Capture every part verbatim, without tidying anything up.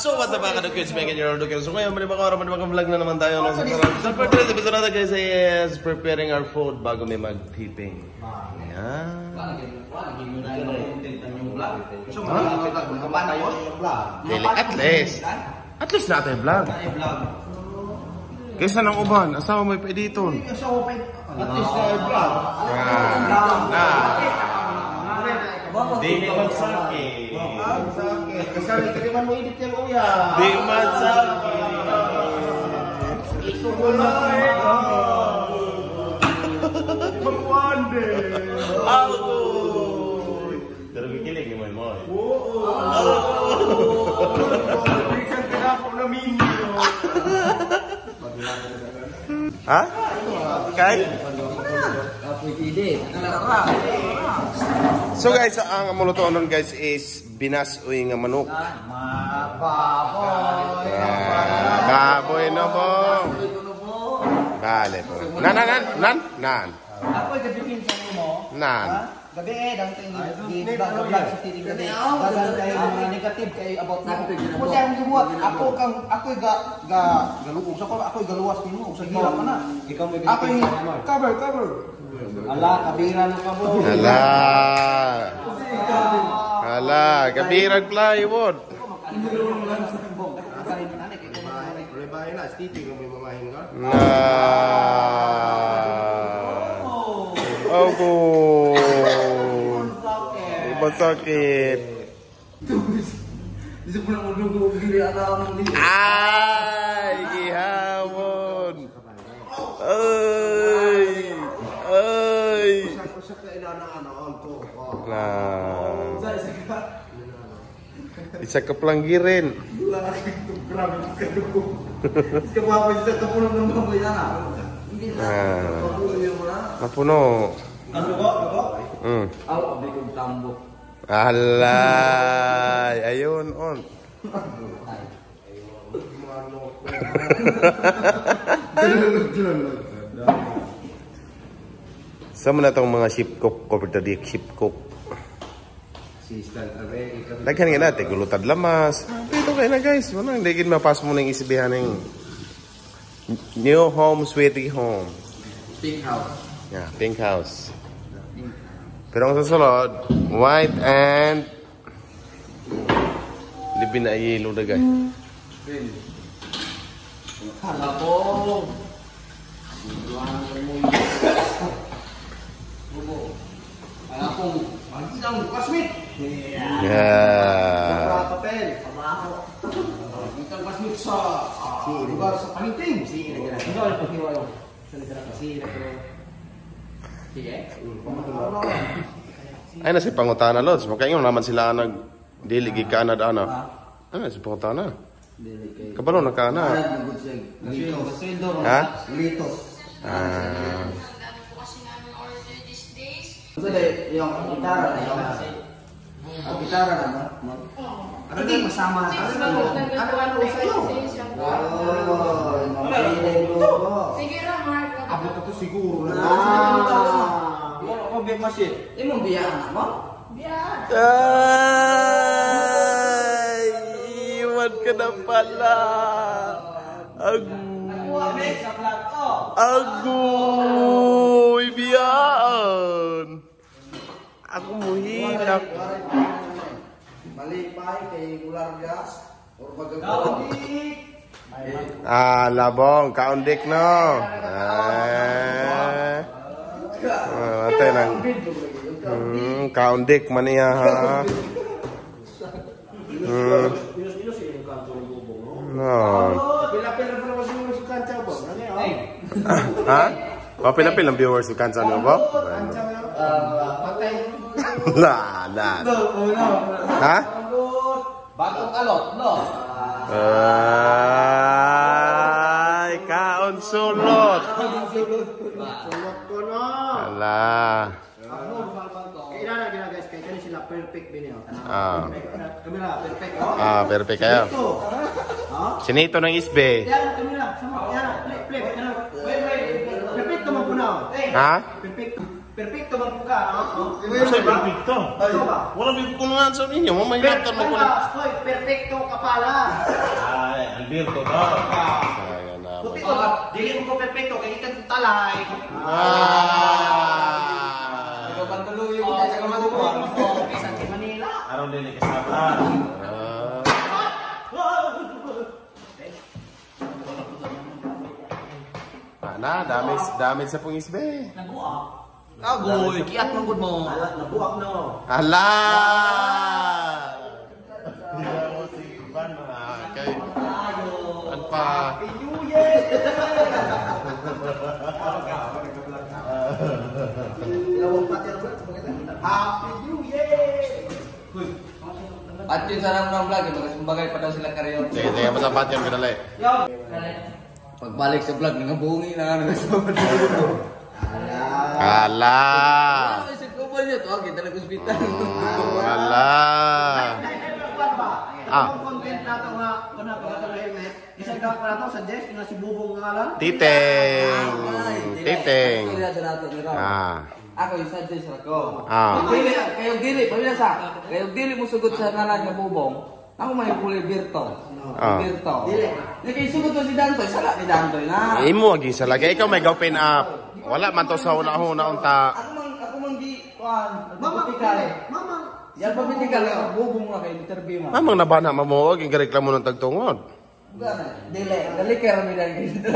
So what's up mga kadukyo, speaking your Dukyo. So ngayon, mali mga mga mga vlog na naman tayo. No? So for today's episode natin guys is preparing our food bago may mag-tipping. Ayan. Dili, at least. At least na tayo vlog. Kaysa ng uban, asawa mo yung pa-editon. At least na yung vlog. Na. Di magsaki. Magsaki. Kasi hindi man mo edit yung uya. Di magsaki. Ito mo na ito. Magwande. Agoy. Pero kikilig naman mo. Oo. Bisan tinapok na minyo. Ha? Kahit? So guys, ang mulutuan nun guys is binasoy nga manok. Baboy. Baboy na po. Bale po. Nan, nan, nan, nan, nan. Ako'y gabihin sa mo. Nan. Gabi eh, dang vlog sa titing gabi. Dagan kayo mga negative kayo about na. Kung siya ang gibuhat, ako kang ako'y ga ga galuog sa ko, ako'y galuwas nimo sa gira pa na. Ikaw may ako'y cover cover. Ala, kabira no ka mo. Ala. Ala, kabirag plywood. Rebay na, titing mo mamahin ka. Na. Ako. Masakit. Ay, gihawon. Ay. Ay. Nah. Isa ka planggirin. Nah. Mapuno. Hmm. Alay, ayun on. Sama na itong mga ship cook, cover tadi ship cook. Lagyan nga natin, gulutad lamas. Pito kayo na guys, wala, hindi kin mapas mo ng isibihan ng new home, sweetie home. Pink house. Yeah, pink house. Pero ang susunod, white and libin na yellow na guys. Hala po. Hala po. Magdang classmate. Yeah. Papel. Pabaho. Magdang classmate sa lugar sa paninting. Sige. Ano ang paghiwalo? Sige. Sige. Ay na si pangutana lods, makaingon naman sila nag diligi ka na ana. Ano si pangutana? Kabalo na ka na. Ha? Litos. Ah. Ito dahil yung gitara na yung ang gitara na ano din masama ano ano sa'yo? Oh, mapiling mo. Sige ra, Mark. Abot ito siguro na. Wala ko biyak masin. Imong biyak anak mo? Biyak. Ay, iwan ka na pala. Ag Agoy, biyaan. Ako muhilak. Malipay kay ular gas or magagawa. Ah, labong, kaundik no. Eh. Ah, ate nang. Hmm, kaundik man niya ha. Hmm. No. Pila-pila pa naman siguro sa kancha ba? Ha? Papil-apil ang viewers sa kansa niyo ba? Patay. La, la. Ha? Batong alot, no? Ay, kaon sulot. Sulot ko no. Ala. Kailan na gina guys, kaya sila perfect binyo. Ah. Kamera, perfect. Oh. Ah, perfect kayo. Ha? Sinito ng isbe. Yan, kamera. Sama, yan. Flip, flip. Wait, wait. Perfect naman po na. Ha? Perfect. Perfect naman po ka, no? Sa'yo perfecto. Ito ba? Walang bibig ko nga sa ninyo. Mamaya ka mo ko na. Perfecto ka pala. Birto daw. Kaya naman. Puti ko, dili mo ko perfecto, kaya ikan talay. Ah! Ikaw bang tuloy yung tayo sa kamadubong? Oo, isa sa Manila. Araw din ikasama. Na, damage, damage sa pungis be. Agoy, kiat mong good mo. Nabuak no. Hala! Hindi ako si Ivan na kay... Ano pa? Happy New Year! Happy New Year! At yun sa ng vlog, magkasumbagay pa daw sila karyon. Sige, sige, masapat yun, kadali. Pagbalik sa vlog, nangabungi na nga nangasumbag. Hala! Ano isip ko ba niya? Tuwag, kita nag-hospital. Hala! Ah. Ang content nato nga, kung napagkakalahimet, isang ka pa nato, suggest, nga si Bubong nga lang. Titeng! Titeng! Ah. Ako yung suggest ako. Ah. Dili, kayong dili, pamilya sa, kayong dili mo sugod sa ngalan nga Bubong. Ako may puli Birto. Ah. Birto. Dili. Nakay sugod to si Dantoy, sala ni Dantoy na. Imo agi sa lagi ikaw may gawin up. Wala man to sa una-una unta. Ako man, ako man di, kuhan, magpapitikal. Mama! Yan papitikal, Bubong na kayo, interview mo. Mamang nabana mamuwag yung reklamo ng tagtungod. Dili, dali kay Ramidan kayo.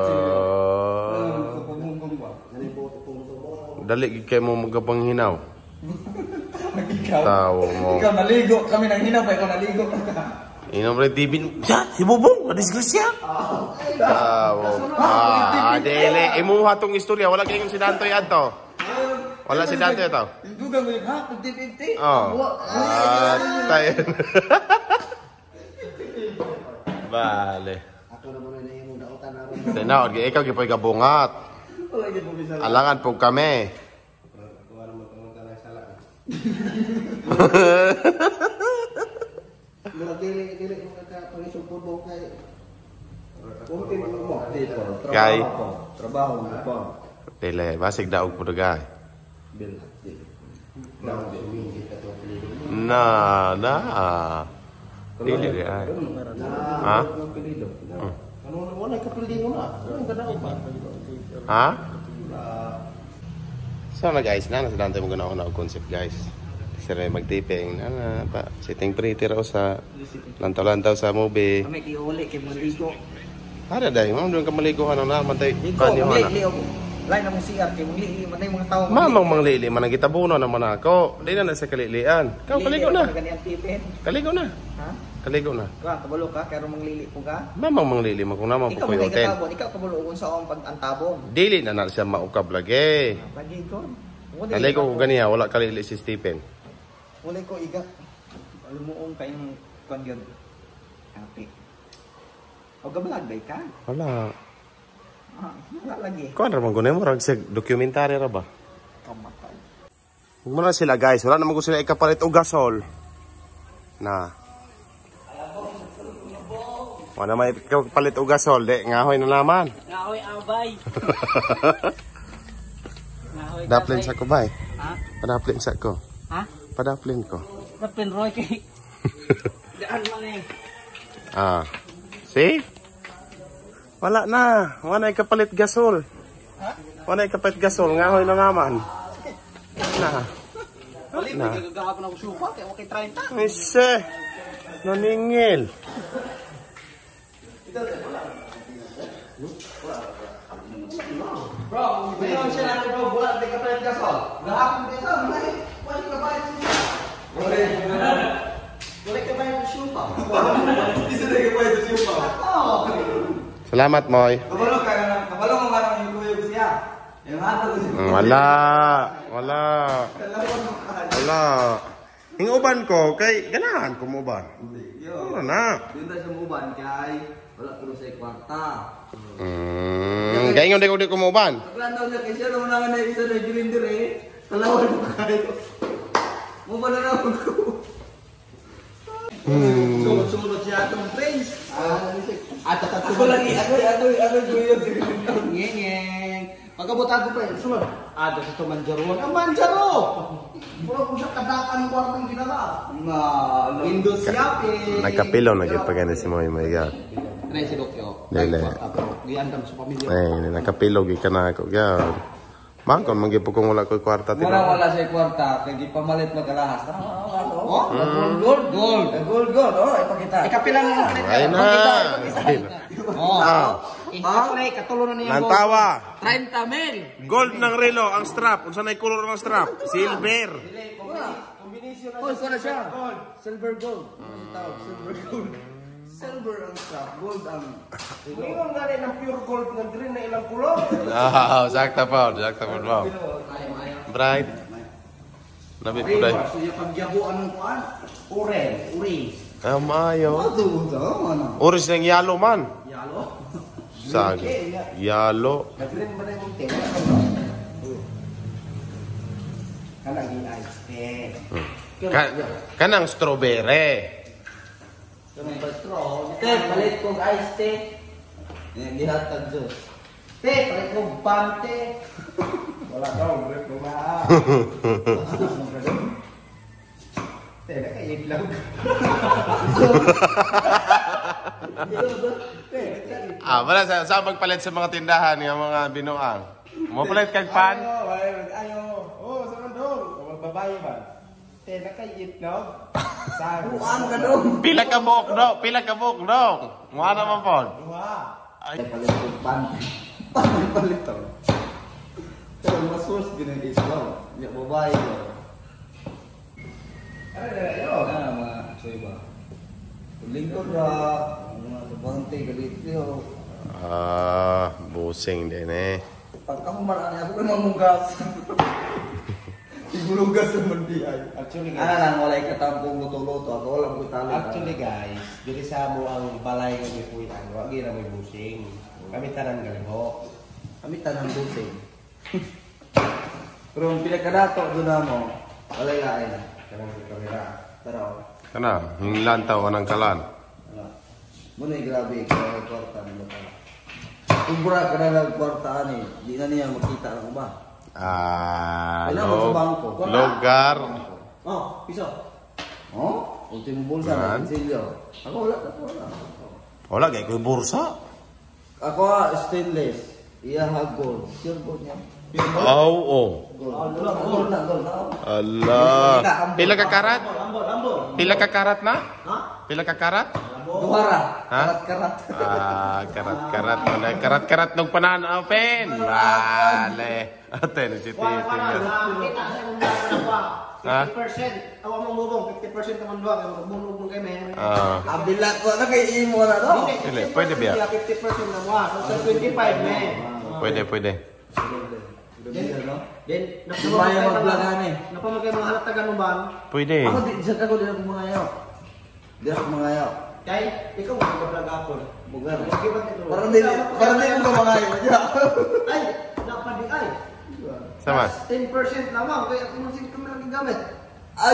Uh, dali gid kay mo magapanghinaw. Ikaw. Tawo mo. Ikaw naligo, kami nang hinaw pa ikaw naligo. Inom rin T V. Siya, si Bubong, nadisgrasya. Tawo. Ah, dili. Imuha tong istorya. Wala kayong si Dantoy ato. Wala si Dantoy ato. Dugang mo yun, ha? fifty fifty? Oh. Ah, tayo. Bale. Ako naman na yung nautan na rin. Tinaw, ikaw gipoy kabungat. Wala yun po bisa. Alangan po kami. Kuha naman itong tanay sala. Mura dili, dili mo kaka-pangisong Bubong kay... Content mo. Kay. Trabaho mo po. Dili, basig daog po dagay. Bil. Na, na. Dili di ay. Ha? Ano na wala kapildi mo na. Ano ganda ko ba? Ha? So na guys, na nasa dante mo ganaw na og concept guys. Sira magtiping na na pa sitting pretty raw sa lantaw-lantaw sa movie. Kami kiuli kay maligo. Ada dai, mao doon ka maligo ano na mantay. Iko, Panyo na. mali ako. Lain ang C R kay mali man yung mga tao. Mamang manglili man ang gitabuno naman ako. Di na na sa kalilian. Kau kaligo na. Kaligo na. Ha? Kaligo na. Ka kabalo ka kay manglili po ka. Mamang manglili man kung naman po Ikaw mo koyoten. tabon, ikaw kabalo ugon sa akong pag-antabon. Dili na na siya maukab lagi. Lagi ko. Kaligo ko ganiya wala kalili si Stephen. Wala ko iga. Alam mo kung kayong kwan yun. Happy. O gabalag ba ka? Wala. Ah, wala lagi. Kuan ra man gunay mo rag sa dokumentaryo ra ba? Kamatay. Huwag mo na sila guys, wala naman ko sila ikapalit o gasol. Na. Wala naman ikapalit o gasol, de ngahoy na naman. Ngahoy abay. Ngahoy Daplin sa ko ba eh? Ha? Padaplin sa ko. Ha? Padaplin ko. Daplin roy kay. Daan man eh. Ah. See? Wala na. Wala ikapalit gasol. Ha? Wala ikapalit gasol, ngahoy na naman. Na. Balik Na. na gagahapon ako supa kay okay thirty. Ise. Naningil. Bro, mayroon siya natin bro, bulat di ka palit gasol. Gahapon din sa may wala ka bayad siya. Wala ka bayad sa supa. Isa na ka bayad sa supa. Oh. Salamat, Moy. Kabalo ka na, kabalo mo nga yung kuya ko siya. Yung hato ko siya. Wala. Wala. Wala. Yung uban ko, kay ganahan ko mo uban. Wala na. Yun tayo sa muban kay wala ko sa kwarta. Hmm. Kaya nga di ko mo uban. Paglantaw niya kay siya naman naman na isa na gilindir eh. Talawan mo kayo. Muban na naman ko. Hmm. Sunod-sunod siya atong friends. At ako lagi, ako, ako, ako, ako, ngeng. Pagkabutan ko pa yun, sunod. Ada sa ito manjaruan. Ang manjaro! Puro ko siya kadakan kwartang ginala. Na, Windows Yapi. Nagkapilo na gipaganda si Moy. My God. Tre si Dokyo. Dili. Ako, giandam sa pamilya. Eh, nakapilog ka na ako. Kaya, mangkon, manggipog kung wala ko kwarta. Wala wala sa kwarta, kaya pamalit magkalahas. Oh, gold, gold, gold. Gold, gold. Oh, ipakita. Ikapilang mo. Ay na. Ay na. Oh. Ah. Ikapilang, katulong na niya. Nantawa. thirty mil. Gold ng relo, ang strap. Unsa na color ng strap? Silver. Oh, sana siya. Silver gold. Silver gold. Silver ang strap, gold ang... Ngayon nga rin ang pure gold ng green na ilang kulong. Ah, sakta pa, sakta pa ba. Bright. Nabi bright. Siya pagyabuan ng kuan. Oren, orange. Ah, maayo. Ito, ito, ano? Orange ng yellow man. Yalo. Sag. Yellow. Nag-green ba na yung tema? Kanang i-ice tea. Ka kanang strawberry. Kanang ba straw? Te, palit kong ice tea. Yan, gihatag Diyos. Te, palit kong bante. Wala daw, break mo ba? Te, nakaitlog. Ah, wala sa sa magpalit sa mga tindahan ng mga binuang. Mo palit kag pan. Ayo, oh, sa mandong. Magbabayo ba? Te, nakaitlog. Sa Buang ka dong. Pila ka buok do, pila ka buok do. Mo ana man pod. Dua. Ay, palit kong bante. Palit, palit to. Pero mas worse din ang islaw. Yung babae ko. Ano na ayo? Ah, mga soy ba? Lingkod ra. Mga kabante, galit niyo. Ah, busing din eh. Pagkakumaraan niya, ako ka mamugas. Igulugas sa mandi ay. Actually, Ano guys. lang, wala ikatampong luto-luto. Ako walang butali. Actually, guys, dili sa mo ang balay ng ipuyan. Wag gira may busing. Kami tanan galiho. Kami tanang busing. Pero ang pinakadato doon na mo, wala ilain. Kanang sa kamera. Pero, Kana, hinglan taw anang kalan. ano, muna yung grabe, kaya may kwarta nila pa. Kumbura ka na lang kwarta ani, di na niya makita ng iba. Ah, Kailangan sa log, bangko. Wala. lugar. Oh, piso. Oh, ultimo bulsa Yan. na, konsilyo. Ako wala, ako wala. Wala kay ko bursa. Ako ah, stainless. Iya ha gold. Sure gold niya. Oh, oh. Gold. Gold na, gold na. Allah. Pila ka karat? Ambol, ambol. Pila ka karat na? Ha? Pila ka karat? Duhara. Ha? Karat-karat. Ah, karat-karat mo na. Karat-karat nung panahon open. Vale. Ate, na si Kuha Titi. ka na. Kita sa imong dalawa na kuha. Ha? fifty percent. Awa mong bubong. fifty percent naman doon. Kaya magbulog mong kay men. Ah, Abila ko na kay imo na no. Dili, pwede ba? fifty percent na mo. So, sa twenty-five, men. pwede, pwede. Then, Dumaya maglagan eh. napamagay mga halatagan mo ba? Pwede. Ako di sa ako di ako mga yaw. Di ako mga yaw. Kay, ikaw mag-vlog ako. Bugar. Para Para di para di ko mga yaw. Ay, napadi ay. Sama. ten percent lamang. Kaya ako masing kami lagi gamit. Ay.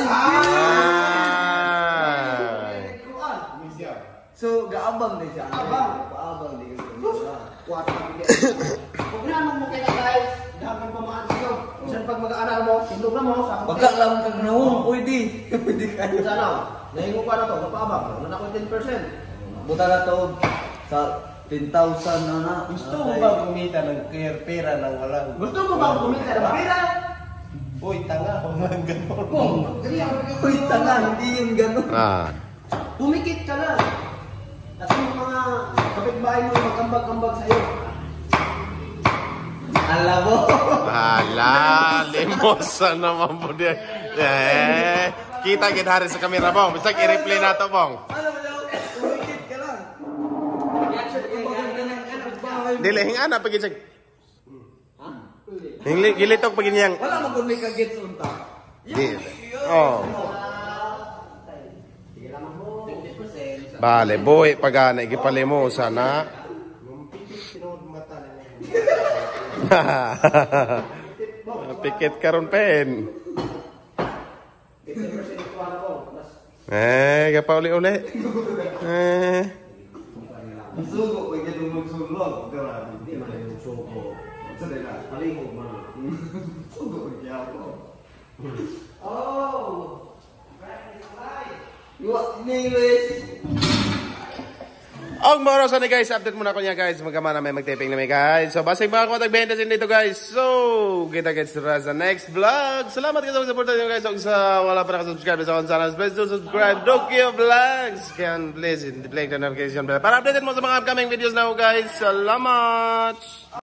Ay. Kuan. So gaabang din siya. Abang. Gaabang din. Kuat. Huwag na mo kaya guys. Dahan pa maan siyo. Saan pag mag-aaral mo, tindog na mo sa akong Baka lang kag nawong pwede. Pwede kayo. Sana. Nahingo pa na to. Napaabang. Wala na ko ten percent. Buta na to sa ten thousand na na. Gusto mo ba kumita ng clear pera nang walang... Gusto mo ba kumita ng pera? Uy, tanga ako mga ganon. Kung, ganyan. Uy, tanga, hindi yung ganun. Ah. Pumikit ka na. Kasi yung mga kapitbahay mo magkambag-kambag sa'yo. Alam mo. Hala, limosa naman po diyan. Eh, kita gid hari sa kamera bong. Bisag i-replay nato bong. Alam mo daw, umikit ka lang. Yung maganda ng anak bahay. Dili hingana pag isag. Hingli gilitok pag inyang. Wala mo kung may kagit sa unta. Di. Oh. Bale, boy pagana igipalimo sana. Pikit karon pen. Eh, gapa uli-uli. Eh. Ang sugo, may ganun magsulog. Hindi man yung suko. Sa nila. Palingog man. Sugo, kaya ako. Oh! Iwa, anyways. Ang mga oras na guys, update muna ko niya guys. Magkama na may magtaping na may guys. So, basig mga ko tagbenta sin dito guys. So, kita-kits sa next vlog. Salamat kayo sa support nyo guys. Kung sa wala pa nakasubscribe sa akong channel, please do subscribe. Dokyo Vlogs. Kaya please, play the notification bell para updated mo sa mga upcoming videos na guys. Salamat!